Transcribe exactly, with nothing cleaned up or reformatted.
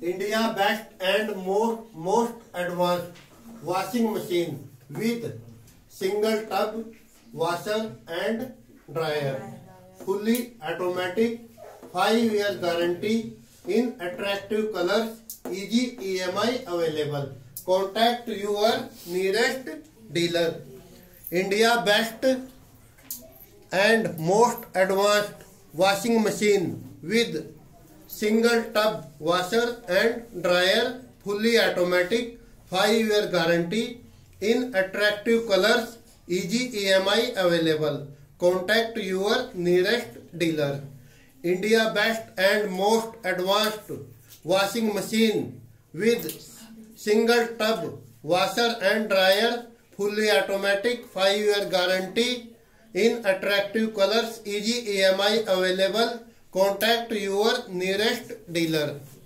India best and most most advanced washing machine with single tub, washer and dryer, fully automatic, five year guarantee, in attractive colors, easy E M I available. Contact your nearest dealer. India best and most advanced washing machine with single tub, washer and dryer, fully automatic, five year guarantee, in attractive colors, easy E M I available. Contact your nearest dealer. India best and most advanced washing machine with single tub, washer and dryer, fully automatic, five year guarantee, in attractive colors, easy E M I available. Contact your nearest dealer.